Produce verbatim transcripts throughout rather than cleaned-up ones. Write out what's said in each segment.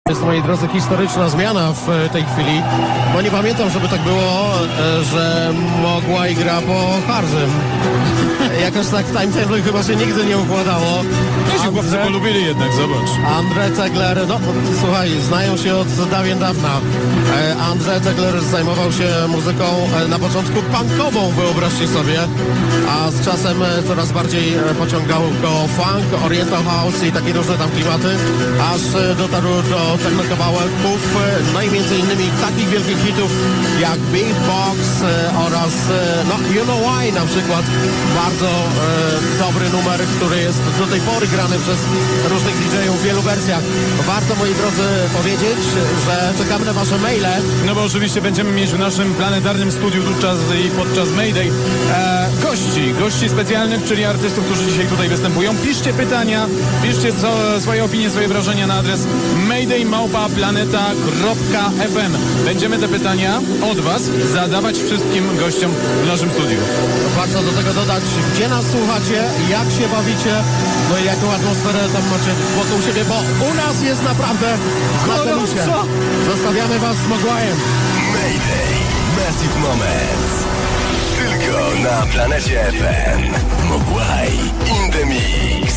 Jest, moi drodzy, historyczna zmiana w tej chwili, bo nie pamiętam, żeby tak było, że Mogłaj gra po Harzym. Jakoś tak w timetable chyba się nigdy nie układało. No się chłopcy polubili jednak, zobacz. Andrzej Zegler, no słuchaj, znają się od dawien dawna. Andrzej Zegler zajmował się muzyką na początku punkową, wyobraźcie sobie, a z czasem coraz bardziej pociągał go funk, oriental house i takie różne tam klimaty, aż dotarł do technokawałków, no i między innymi takich wielkich hitów jak Beatbox oraz no You Know Why na przykład. Bardzo e, dobry numer, który jest do tej pory grany przez różnych didżejów w wielu wersjach. Warto, moi drodzy, powiedzieć, że czekamy na wasze maile. No bo oczywiście będziemy mieć w naszym planetarnym studiu podczas, i podczas Mayday e, gości, gości specjalnych, czyli artystów, którzy dzisiaj tutaj występują. Piszcie pytania, piszcie co, swoje opinie, swoje wrażenia na adres mayday małpa planeta kropka f m. Będziemy te pytania od was zadawać wszystkim gościom w naszym studiu. Warto do tego dodać, gdzie nas słuchacie, jak się bawicie, no i jaką atmosferę tam macie wokół siebie, bo u nas jest naprawdę znakomicie. Zostawiamy was z Mogłajem. Mayday, Massive Moments. Tylko na Planecie F M. Mogłaj in the mix.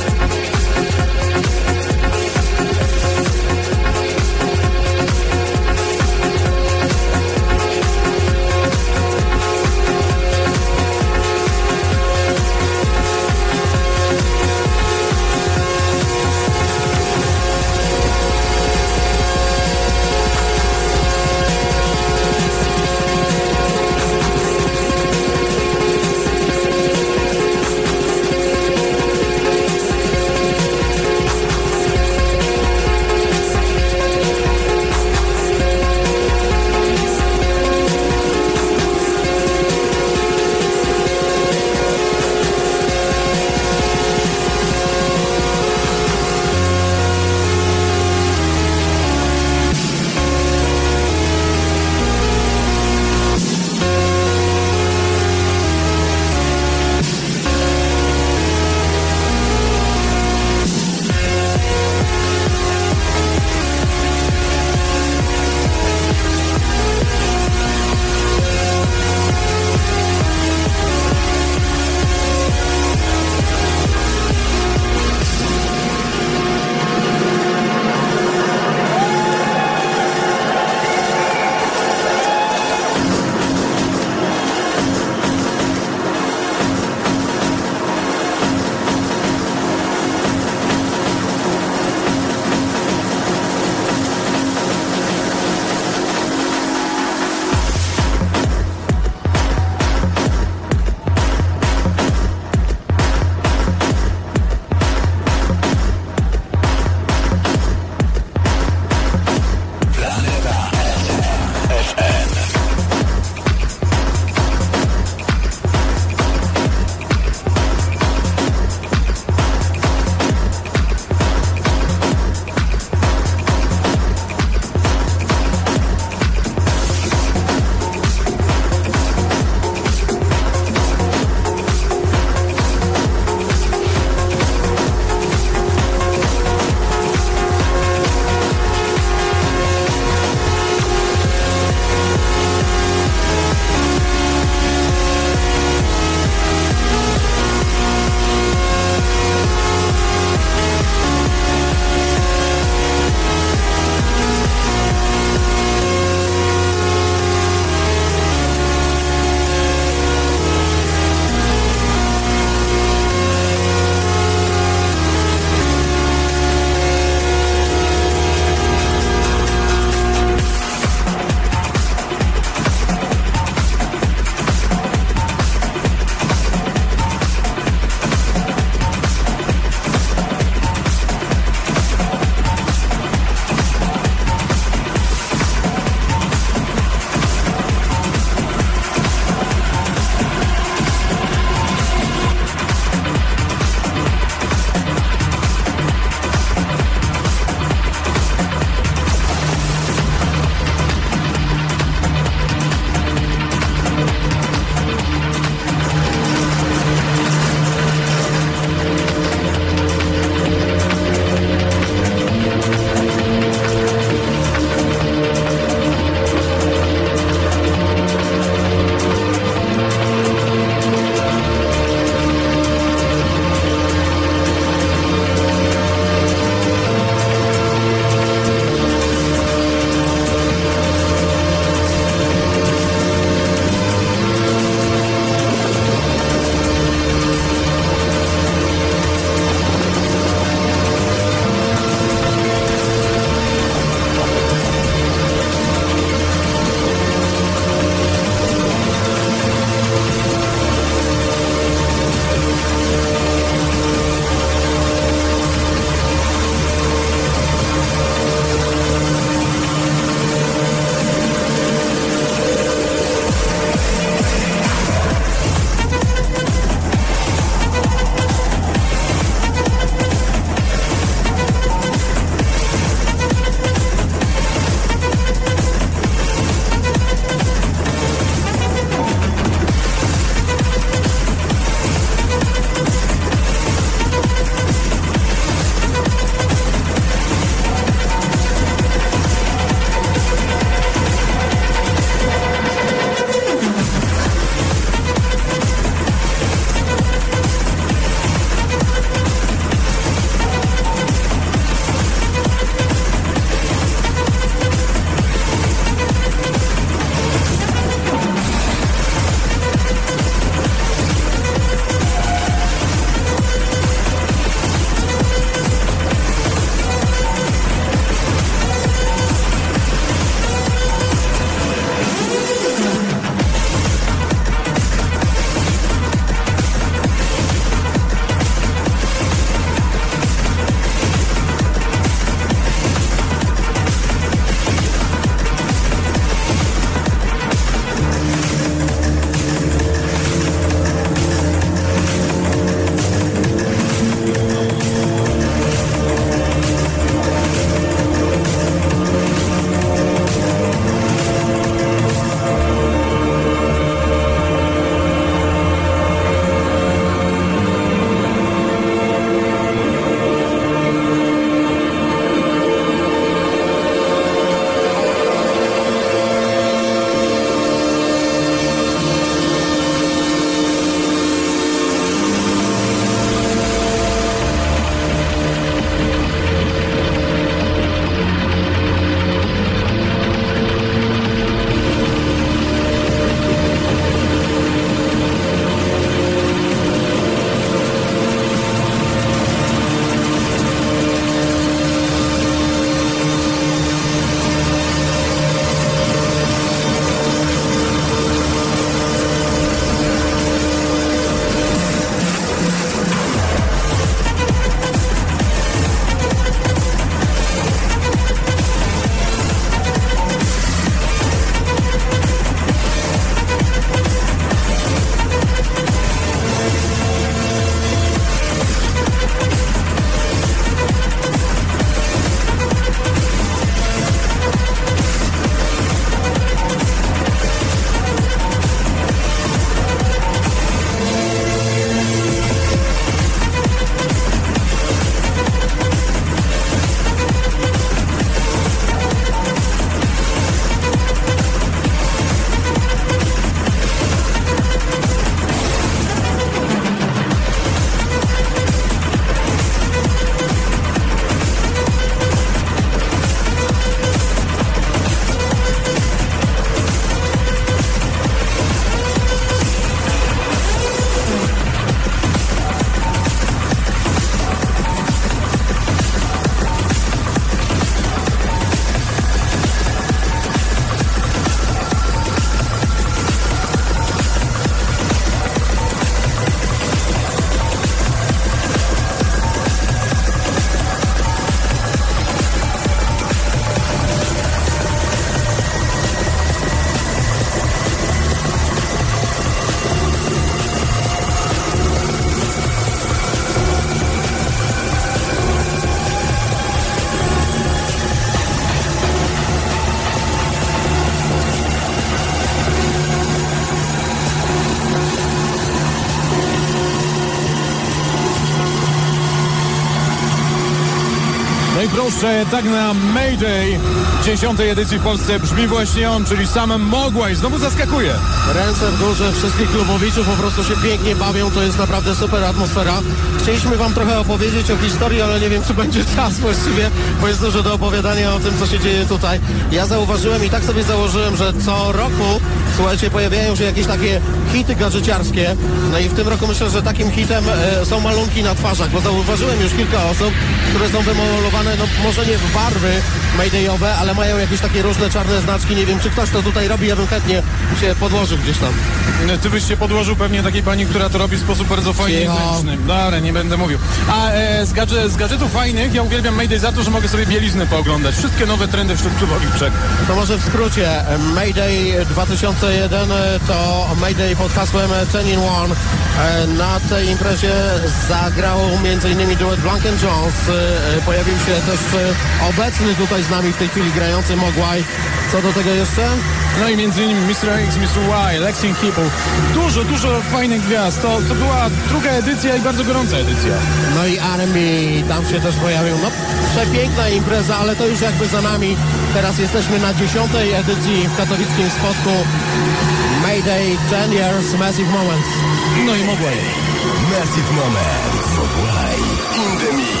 No i proszę, tak na Mayday dziesiątej edycji w Polsce brzmi właśnie on, czyli sam Mogłaj. Znowu zaskakuje. Ręce w górze, wszystkich klubowiczów po prostu się pięknie bawią, to jest naprawdę super atmosfera. Chcieliśmy wam trochę opowiedzieć o historii, ale nie wiem, czy będzie czas właściwie, bo jest dużo do opowiadania o tym, co się dzieje tutaj. Ja zauważyłem i tak sobie założyłem, że co roku, słuchajcie, pojawiają się jakieś takie hity gadżeciarskie. No i w tym roku myślę, że takim hitem e, są malunki na twarzach, bo zauważyłem już kilka osób, które są wymalowane, no może nie w barwy maydayowe, ale mają jakieś takie różne czarne znaczki. Nie wiem, czy ktoś to tutaj robi, ja bym chętnie się podłożył gdzieś tam. Ty byś się podłożył pewnie takiej pani, która to robi w sposób bardzo fajny i zręczny. Dobra, nie będę mówił. A e, z, gadże, z gadżetów fajnych ja uwielbiam Mayday za to, że mogę sobie bieliznę pooglądać. Wszystkie nowe trendy wśród klubowiczek. To może w skrócie, Mayday dwa tysiące jeden to Mayday pod hasłem ten in one. Na tej imprezie zagrał m.in. duet Blank and Jones. Pojawił się też obecny tutaj z nami w tej chwili grający Mogłaj. Co do tego jeszcze? No i między innymi mister X, mister Y, Lexing Hippo. Dużo, dużo fajnych gwiazd. To, to była druga edycja i bardzo gorąca edycja. No i R and B tam się też pojawił. No przepiękna impreza, ale to już jakby za nami. Teraz jesteśmy na dziesiątej edycji w katowickim spotku Mayday ten years Massive Moments. No i Mogłaj. Massive Moments. Mogłaj. In the mix.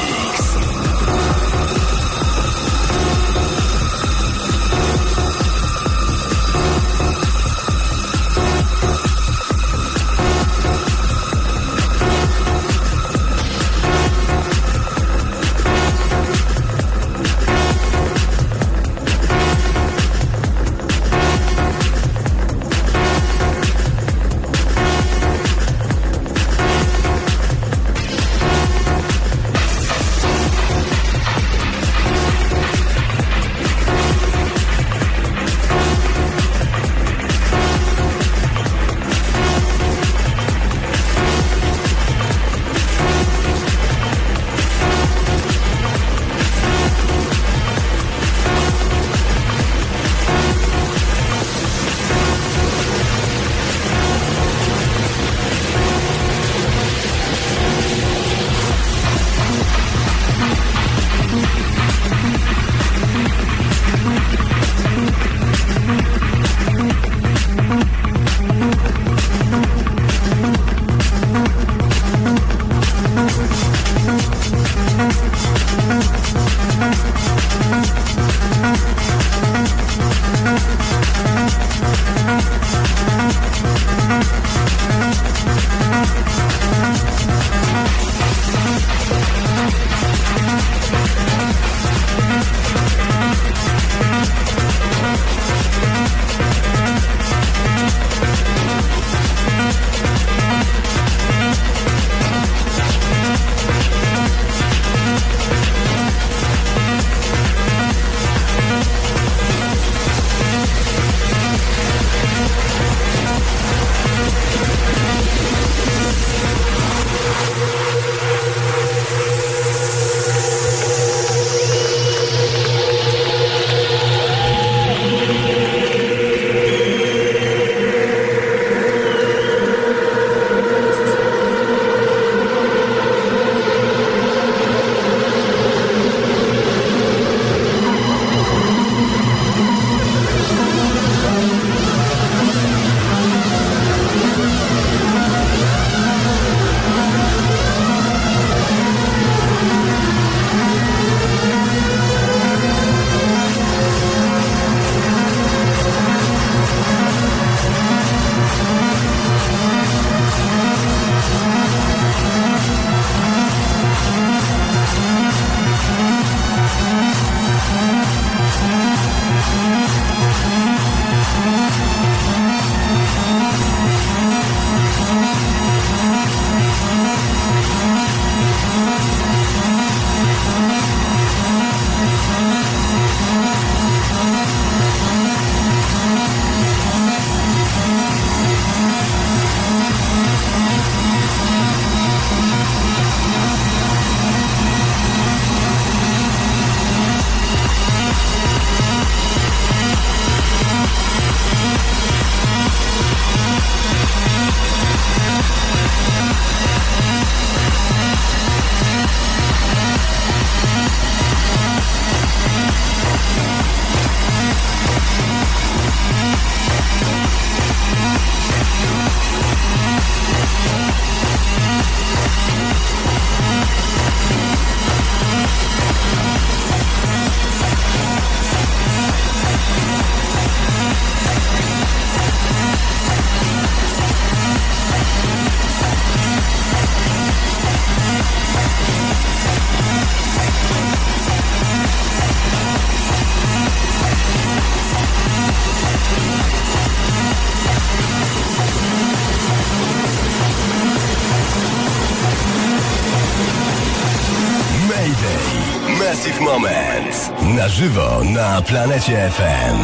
Moment na żywo na Planecie F M.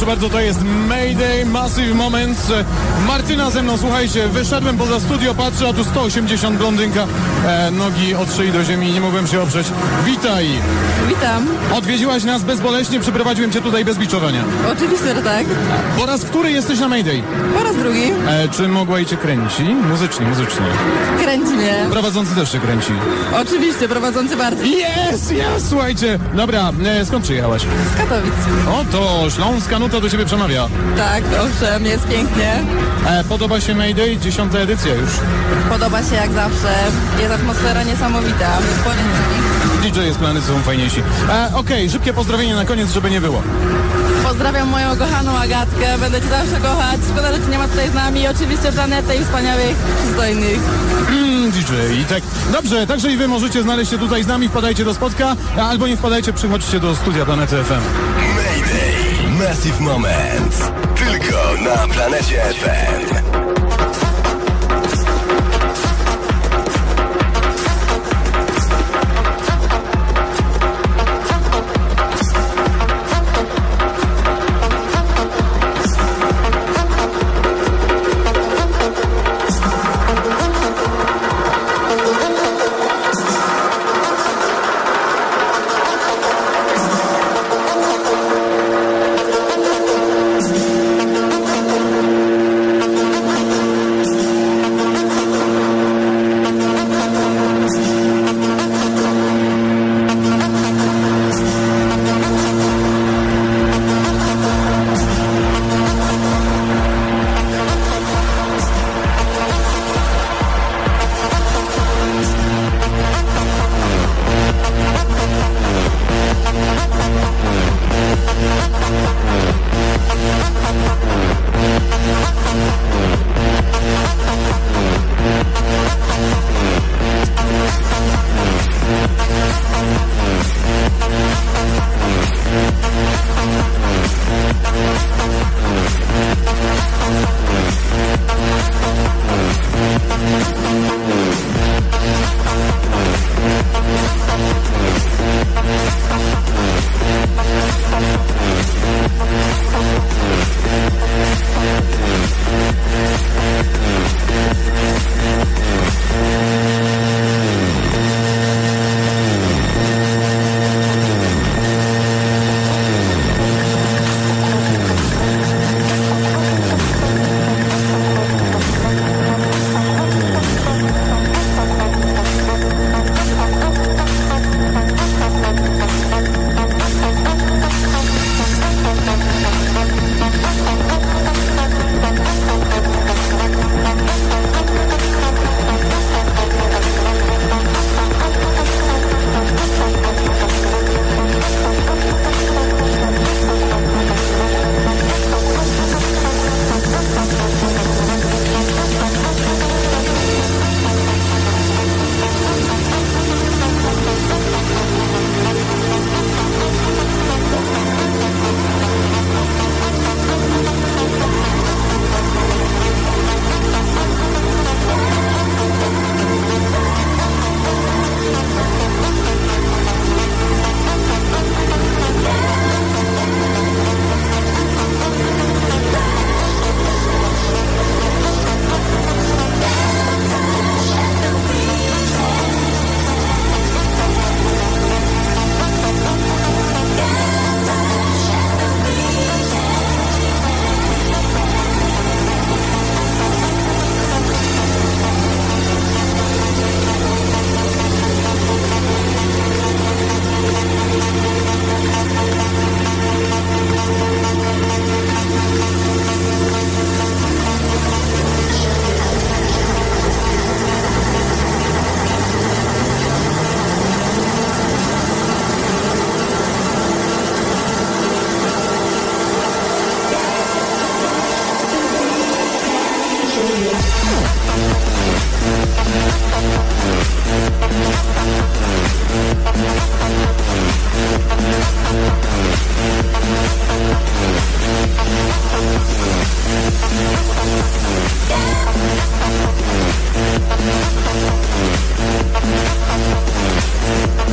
bardzo, to jest Mayday, Massive Moments. Martyna ze mną, słuchajcie, wyszedłem poza studio, patrzę, a tu sto osiemdziesiąt blondynka, e, nogi od szyi do ziemi, nie mogłem się oprzeć. Witaj! Witam. Odwiedziłaś nas bezboleśnie, przyprowadziłem cię tutaj bez biczowania. Oczywiście, że tak. Po raz który jesteś na Mayday? Po raz drugi. E, czy mogła i cię kręci? Muzycznie, muzycznie. Kręci mnie. Prowadzący też się kręci. Oczywiście, prowadzący bardziej. Jest, jest, słuchajcie. Dobra, e, skąd przyjechałaś? Z Katowic. O, to śląska nuta do ciebie przemawia. Tak, owszem, jest pięknie. E, podoba się Mayday? Dziesiąta edycja już. Podoba się jak zawsze. Jest atmosfera niesamowita. Polecam. D J z planety są fajniejsi. E, Okej, okay, szybkie pozdrowienie na koniec, żeby nie było. Pozdrawiam moją kochaną Agatkę. Będę cię zawsze kochać. Szkoda, że cię nie ma tutaj z nami. Oczywiście planetę i wspaniałych, przystojnych. Mm, D J, i tak. Dobrze, także i wy możecie znaleźć się tutaj z nami, wpadajcie do spotka, albo nie wpadajcie, przychodźcie do studia Planety F M. Mayday, Massive Moments. Tylko na Planecie F M.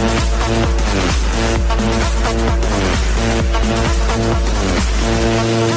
We'll be right back.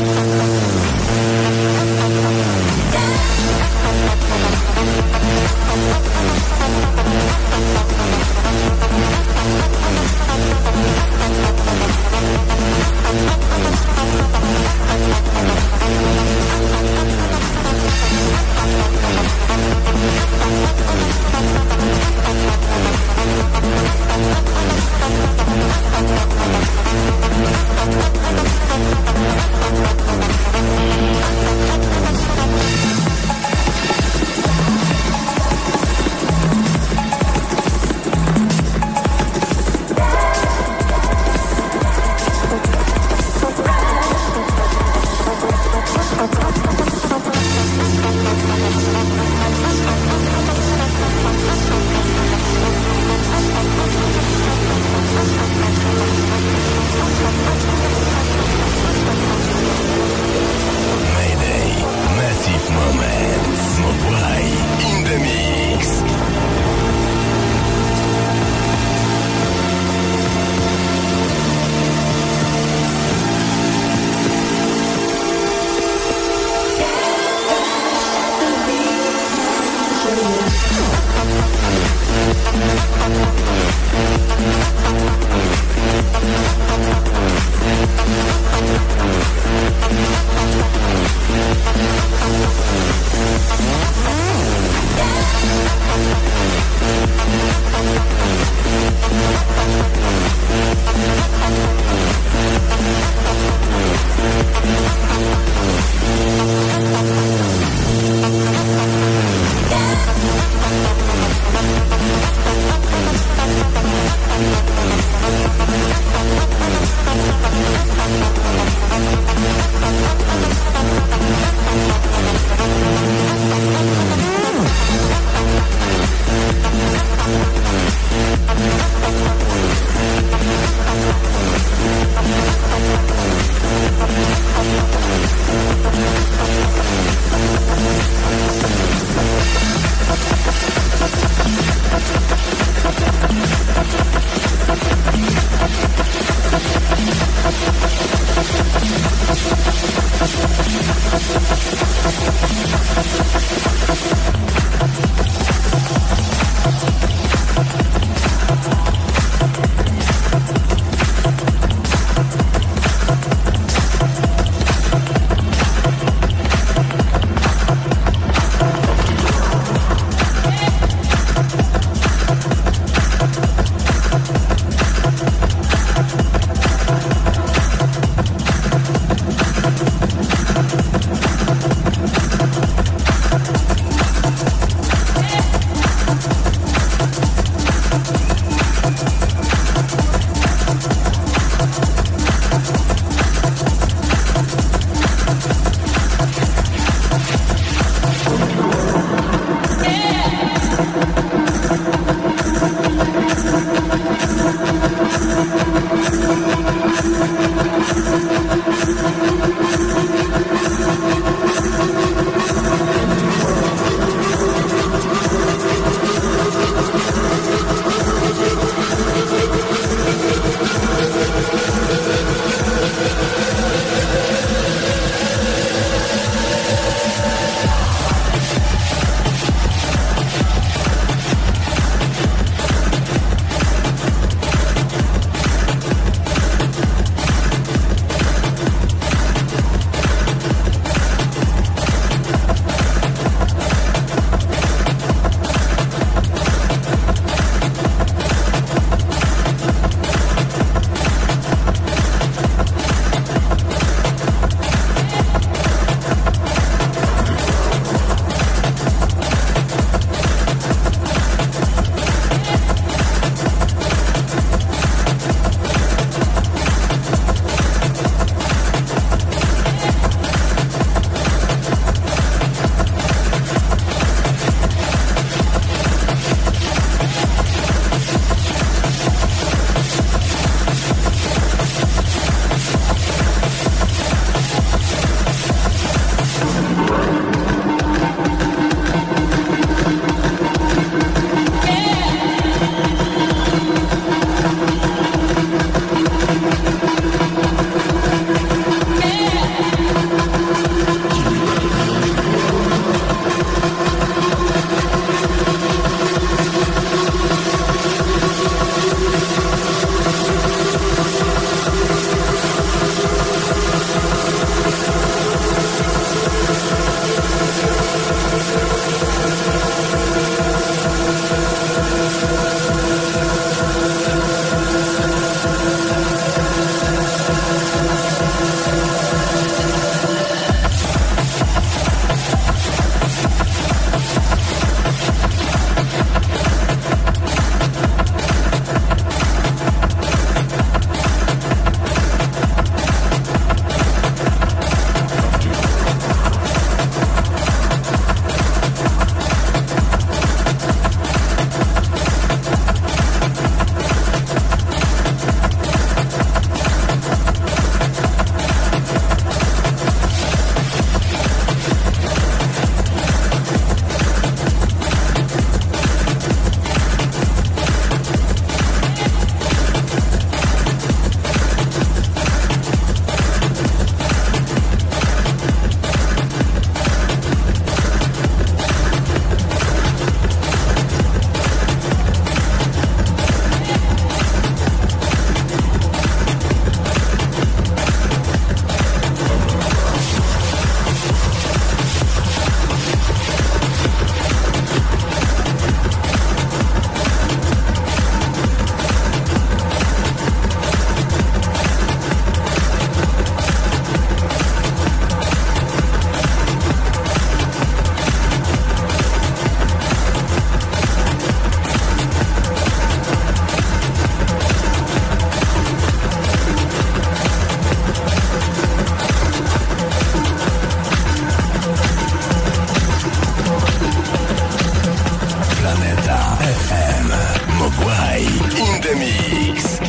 in the mix.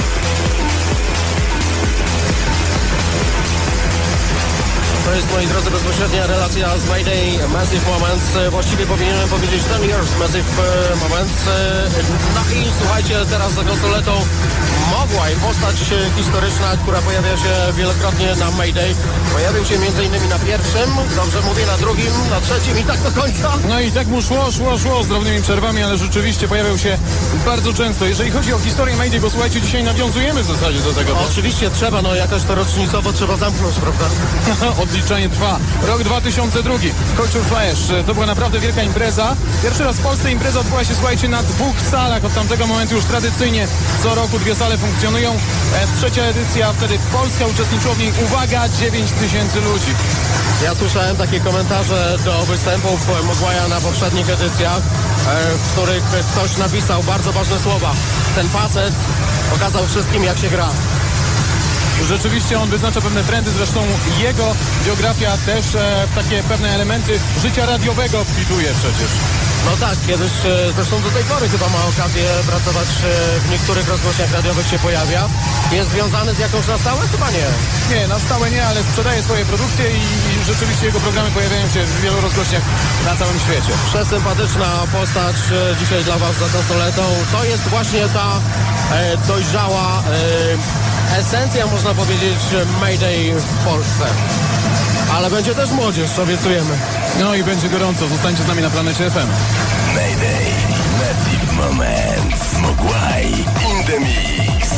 moi drodzy, bezpośrednia relacja z Mayday Massive Moments. Właściwie powinienem powiedzieć ten years Massive Moments. No i słuchajcie, teraz za konsoletą Mogwai, postać historyczna, która pojawia się wielokrotnie na Mayday. Pojawił się między innymi na pierwszym, dobrze mówię, na drugim, na trzecim i tak do końca. No i tak mu szło, szło, szło z drobnymi przerwami, ale rzeczywiście pojawiał się bardzo często. Jeżeli chodzi o historię Mayday, bo słuchajcie, dzisiaj nawiązujemy w zasadzie do tego. Bo... Oczywiście trzeba, no jakoś to rocznicowo trzeba zamknąć, prawda? Odliczanie trwa. Rok dwa tysiące drugi. Culture Flash. To była naprawdę wielka impreza. Pierwszy raz w Polsce impreza odbyła się, słuchajcie, na dwóch salach. Od tamtego momentu już tradycyjnie co roku dwie sale funkcjonują. E, trzecia edycja, wtedy Polska uczestniczyła w niej, uwaga, dziewięć tysięcy ludzi. Ja słyszałem takie komentarze do występów Mogwaja na poprzednich edycjach, e, w których ktoś napisał bardzo ważne słowa. Ten facet pokazał wszystkim, jak się gra. Rzeczywiście on wyznacza pewne trendy, zresztą jego biografia też e, w takie pewne elementy życia radiowego wpituje przecież. No tak, kiedyś, e, zresztą do tej pory chyba ma okazję pracować e, w niektórych rozgłośniach radiowych, się pojawia. Jest związany z jakąś na stałe? Chyba nie. Nie, na stałe nie, ale sprzedaje swoje produkcje i, i rzeczywiście jego programy pojawiają się w wielu rozgłośniach na całym świecie. Przesympatyczna postać e, dzisiaj dla was za konsoletą. To jest właśnie ta e, dojrzała e, esencja, można powiedzieć, Mayday w Polsce. Ale będzie też młodzież, obiecujemy. No i będzie gorąco. Zostańcie z nami na Planecie F M. Mayday, Massive Moments, Mogwai, in the mix.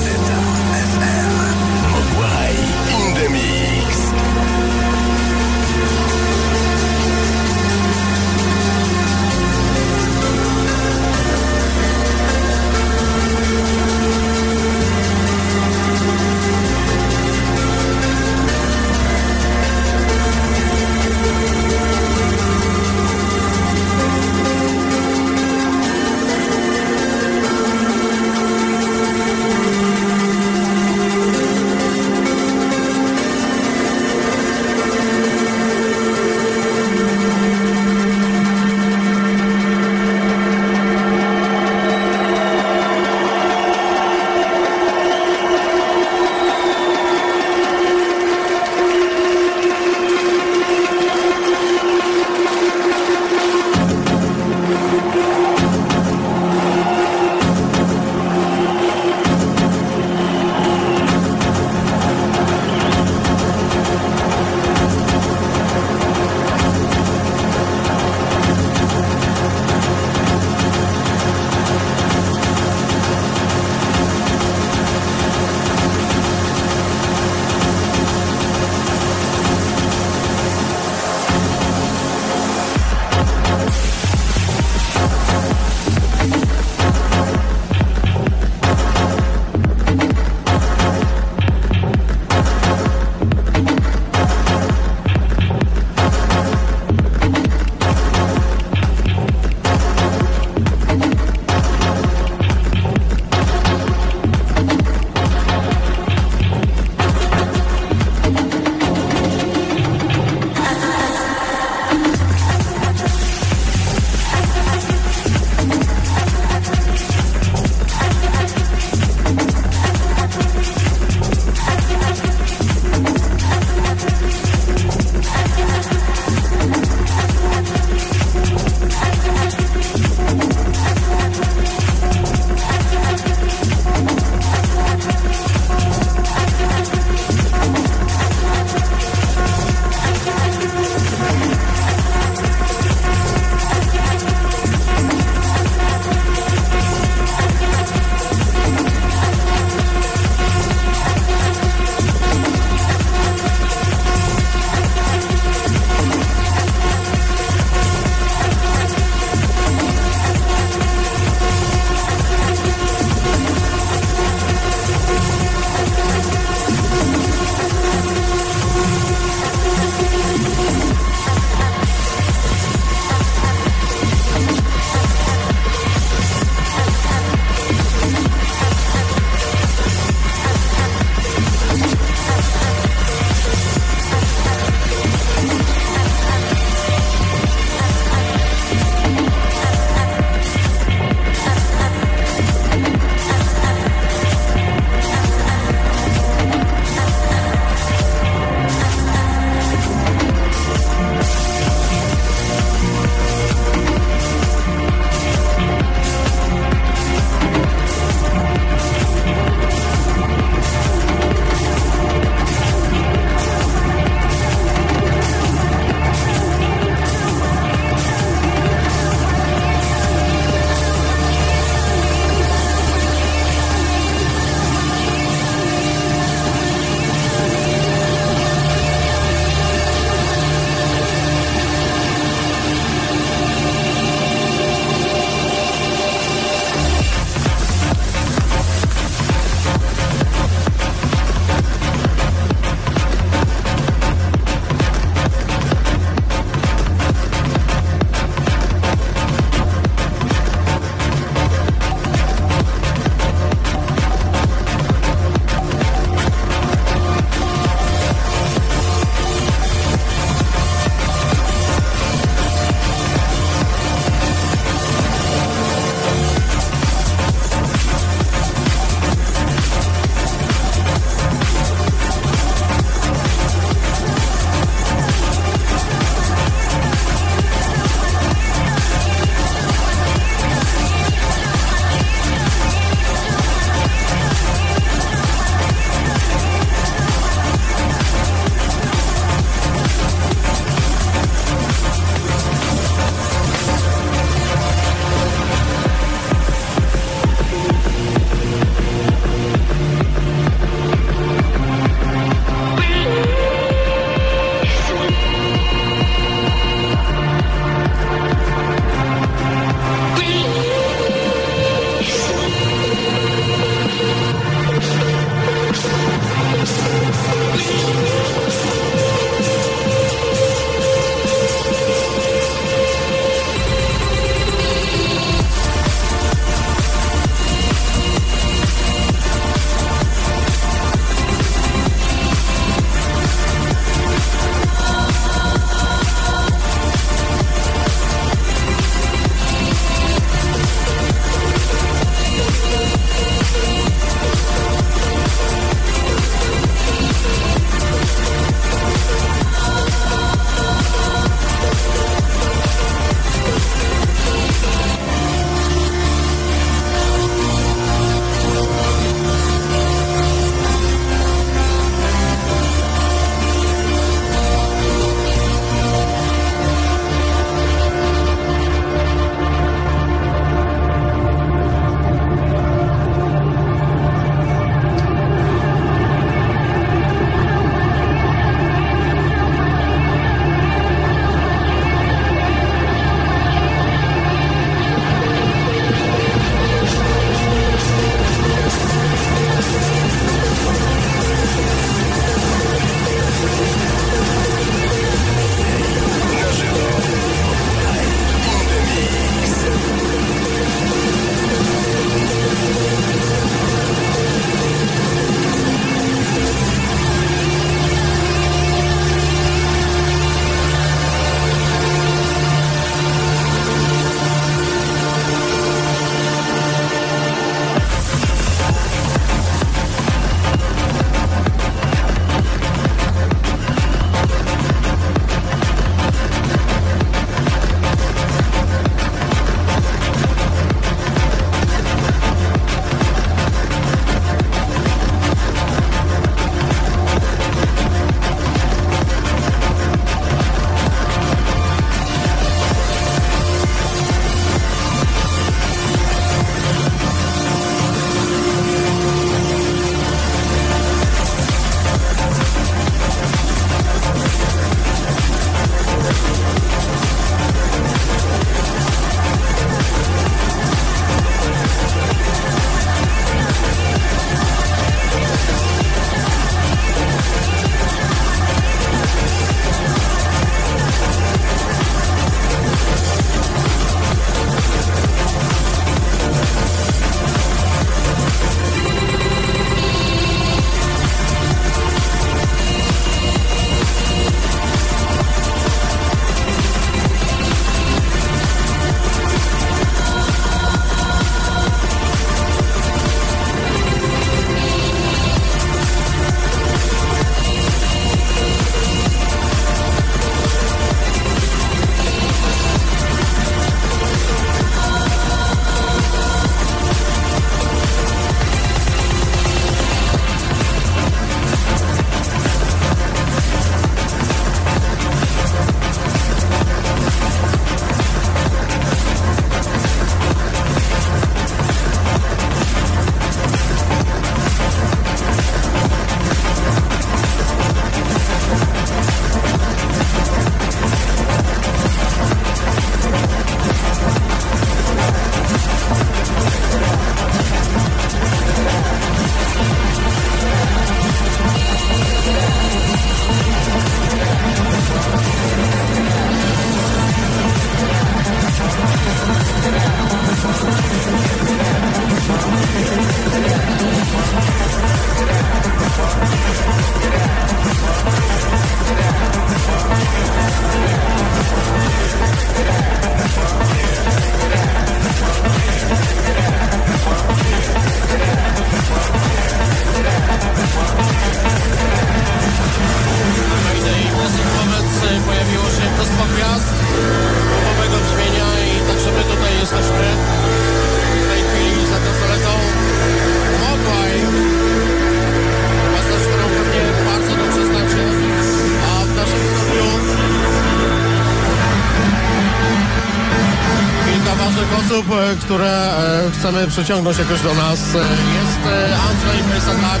osób, e, które e, chcemy przyciągnąć jakoś do nas. E, Jest e, Andrzej Prysatak.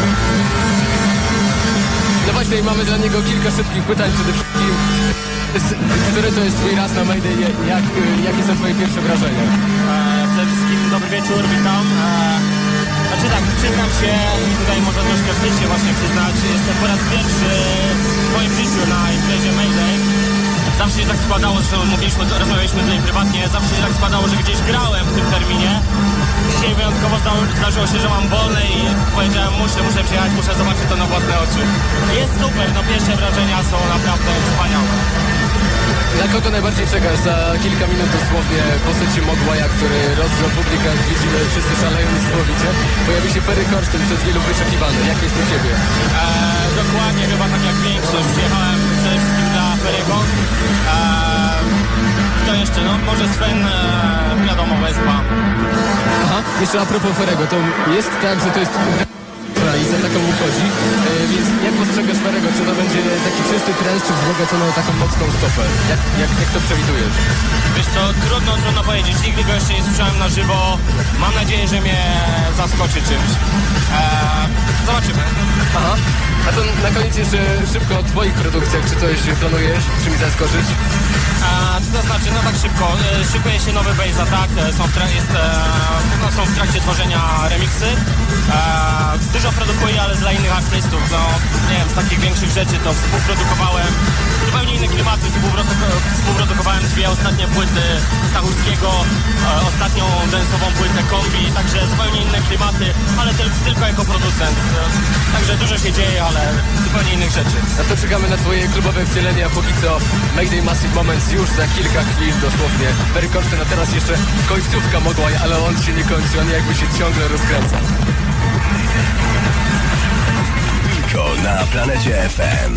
No właśnie, mamy dla niego kilka szybkich pytań. Przede wszystkim, z- który to jest twój raz na Mayday? Jak, jakie są twoje pierwsze wrażenia? E, Przede wszystkim dobry wieczór, witam. E, Znaczy tak, przyznam się i tutaj może troszkę wstyd się właśnie przyznać, jestem po raz pierwszy w moim życiu na imprezie Mayday. Zawsze się tak składało, zresztą mówiliśmy, rozmawialiśmy tutaj prywatnie, zawsze się tak składało, że gdzieś grałem w tym terminie. Dzisiaj wyjątkowo zda- zdarzyło się, że mam wolne i powiedziałem, muszę, muszę przyjechać, muszę zobaczyć to na własne oczy. Jest super, no pierwsze wrażenia są naprawdę wspaniałe. Na kogo najbardziej czekasz? Za kilka minut dosłownie postaci Mogłaja, który rozgrzał publikę, jak widzimy, wszyscy szaleją niesamowicie. Pojawi się Ferry Corsten, przez wielu wyczekiwany. Jak jest u ciebie? Eee, dokładnie, chyba tak jak większość. Przyjechałem przede wszystkim dla Ferry'ego. Eee, kto jeszcze? No może Sven, eee, wiadomo, Wespa. Aha, jeszcze a propos Ferrego, to jest tak, że to jest i za taką uchodzi, e, więc jak postrzegasz Ferrego? Czy to będzie taki czysty trend, czy wzbogacono taką mocną stopę? Jak, jak, jak to przewidujesz? Wiesz co, trudno, trudno powiedzieć. Nigdy go jeszcze nie słyszałem na żywo. Mam nadzieję, że mnie zaskoczy czymś. Eee, zobaczymy. Aha. A to na koniec jeszcze szybko o twoich produkcjach, czy coś planujesz, czymś zaskoczyć? A, to znaczy, no tak szybko, e, szykuje się nowy Base Attack, e, są, w tra- jest, e, no, są w trakcie tworzenia remixy. E, dużo produkuję, ale dla innych artystów, no nie wiem, z takich większych rzeczy to współprodukowałem zupełnie inne klimaty, współprodu- współprodukowałem dwie ostatnie płyty Stachurskiego, e, ostatnią densową płytę Kombi, także zupełnie inne klimaty, ale tyl- tylko jako producent. E, także dużo się dzieje, ale zupełnie innych rzeczy. No to czekamy na twoje klubowe wcielenie, a póki co Mayday Massive Moments już za kilka chwil dosłownie. Ferry Corsten, a teraz jeszcze końcówka mogła, ale on się nie kończy, on jakby się ciągle rozkręca. Tylko na Planecie F M.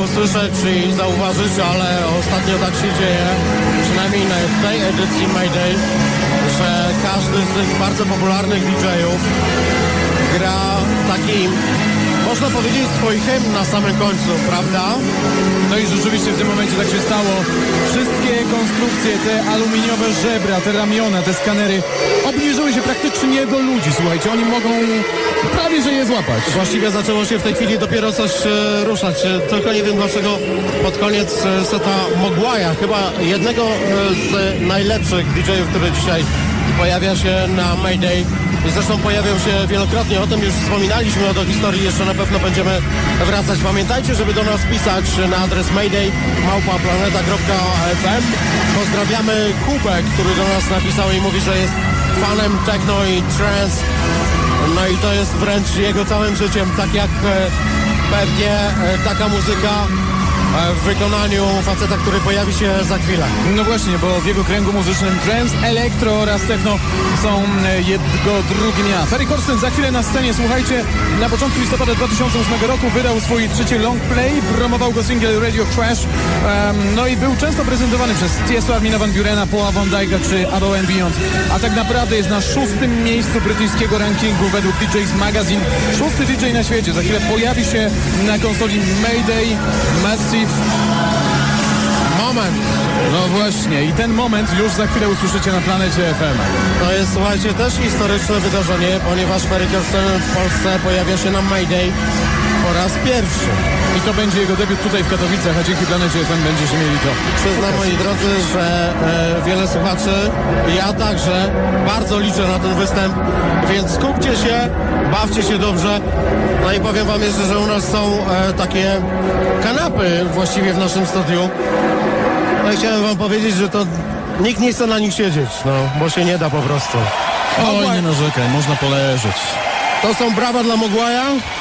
usłyszeć i zauważyć, ale ostatnio tak się dzieje, przynajmniej na tej edycji Mayday, że każdy z tych bardzo popularnych D J-ów gra taki, można powiedzieć, swój hymn na samym końcu, prawda? No i rzeczywiście w tym momencie tak się stało. Wszystkie konstrukcje, te aluminiowe żebra, te ramiona, te skanery obniżyły się praktycznie do ludzi, słuchajcie. Oni mogą prawie, że je złapać. Właściwie zaczęło się w tej chwili dopiero coś e, ruszać. E, tylko nie wiem dlaczego pod koniec e, seta Mogwaja, chyba jednego e, z najlepszych D J-ów, który dzisiaj pojawia się na Mayday. I zresztą pojawiał się wielokrotnie, o tym już wspominaliśmy, o do historii jeszcze na pewno będziemy wracać. Pamiętajcie, żeby do nas pisać na adres mayday małpa planeta kropka f m. Pozdrawiamy Kubę, który do nas napisał i mówi, że jest fanem techno i trance. No i to jest wręcz jego całym życiem, tak jak e, pewnie e, taka muzyka e, w wykonaniu faceta, który pojawi się za chwilę. No właśnie, bo w jego kręgu muzycznym trance, elektro oraz techno są e, jednego drugnia. Ferry Corsten za chwilę na scenie, słuchajcie, na początku listopada dwa tysiące ósmego roku wydał swój trzeci long play, promował go single Radio Crash, um, no i był często prezentowany przez Tiesto, Armina van Burena, Paula Van Dyka czy Above and Beyond, a tak naprawdę jest na szóstym miejscu brytyjskiego rankingu według D J's Magazine. Szósty D J na świecie, za chwilę pojawi się na konsoli Mayday Massive Moment. No właśnie, i ten moment już za chwilę usłyszycie na Planecie F M. To jest, słuchajcie, też historyczne wydarzenie, ponieważ Ferry Corsten w Polsce pojawia się na Mayday po raz pierwszy. I to będzie jego debiut tutaj w Katowicach, a dzięki Planecie F M będziecie mieli to. Przyznam, moi drodzy, że e, wiele słuchaczy, ja także, bardzo liczę na ten występ, więc skupcie się, bawcie się dobrze. No i powiem wam jeszcze, że u nas są e, takie kanapy właściwie w naszym studiu. No i chciałem wam powiedzieć, że to nikt nie chce na nich siedzieć, no, bo się nie da po prostu. Oj, nie narzekaj, można poleżeć. To są brawa dla Mogwaja.